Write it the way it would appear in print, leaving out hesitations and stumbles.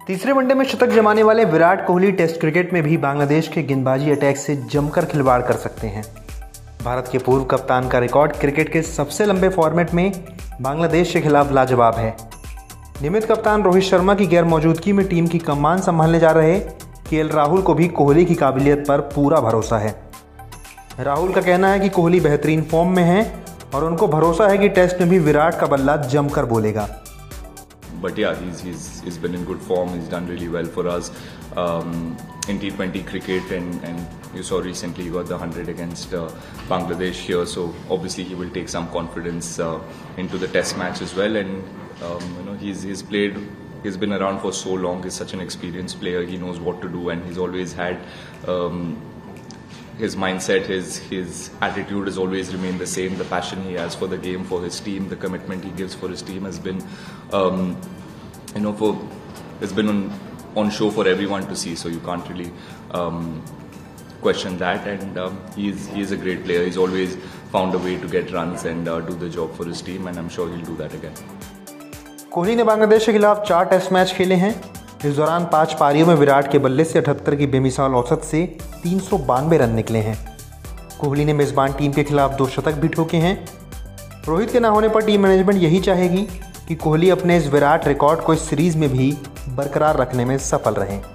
तीसरे वनडे में शतक जमाने वाले विराट कोहली टेस्ट क्रिकेट में भी बांग्लादेश के गेंदबाजी अटैक से जमकर खिलवाड़ कर सकते हैं। भारत के पूर्व कप्तान का रिकॉर्ड क्रिकेट के सबसे लंबे फॉर्मेट में बांग्लादेश के खिलाफ लाजवाब है। नियमित कप्तान रोहित शर्मा की गैर मौजूदगी में टीम की कमान संभालने जा रहे केएल राहुल को भी कोहली की काबिलियत पर पूरा भरोसा है। राहुल का कहना है कि कोहली बेहतरीन फॉर्म में है और उनको भरोसा है कि टेस्ट में भी विराट का बल्ला जमकर बोलेगा। But yeah, he's been in good form. He's done really well for us in T20 cricket, and you saw recently he got the 100 against Bangladesh here. So obviously he will take some confidence into the Test match as well. And he's played. He's been around for so long. He's such an experienced player. He knows what to do, and he's always had his mindset, his attitude has always remained the same. The passion he has for the game, for his team, the commitment he gives for his team has been, it's been on show for everyone to see. So you can't really question that. And he's a great player. He's always found a way to get runs and do the job for his team, and I'm sure he'll do that again. Kohli ने बांग्लादेश के खिलाफ 4 test match खेले हैं। इस दौरान 5 पारियों में विराट के बल्ले से 78 की बेमिसाल औसत से 392 रन निकले हैं। कोहली ने मेजबान टीम के खिलाफ 2 शतक भी ठोके हैं। रोहित के ना होने पर टीम मैनेजमेंट यही चाहेगी कि कोहली अपने इस विराट रिकॉर्ड को इस सीरीज में भी बरकरार रखने में सफल रहें।